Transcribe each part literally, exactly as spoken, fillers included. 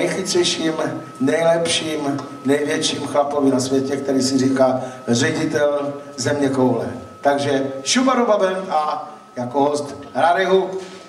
nejchytřejším, nejlepším, největším chlapovi na světě, který si říká ředitel země koule. Takže Šubaruba Band a jako host Raryhu.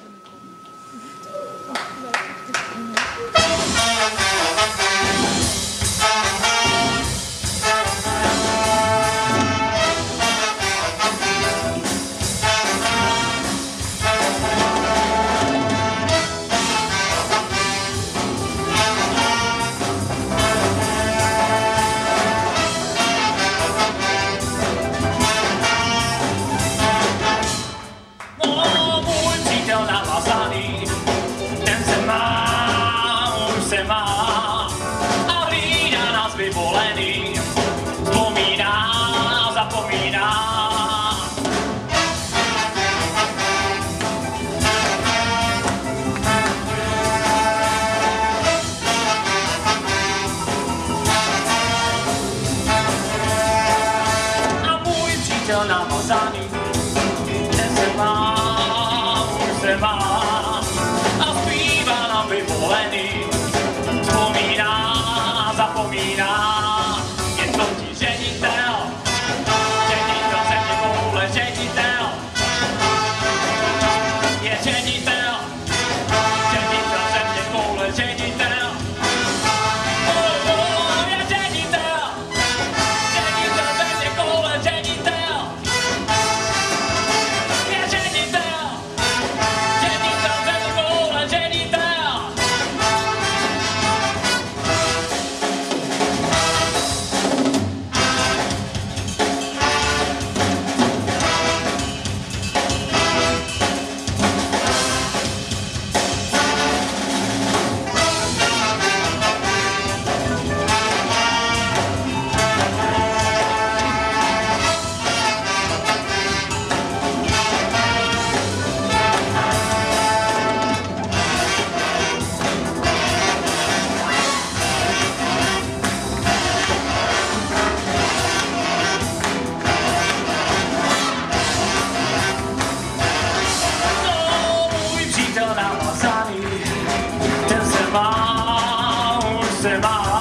Namazaný, ten se má, už se má a zpívá nám vyvolený, vzpomíná, zapomíná, je to ti ředitel, ředitel země koule, ředitel, je ředitel, ředitel země koule, ředitel, oh, oh, je ředitel, ředitel země koule, ředitel. Ten se má, už se má.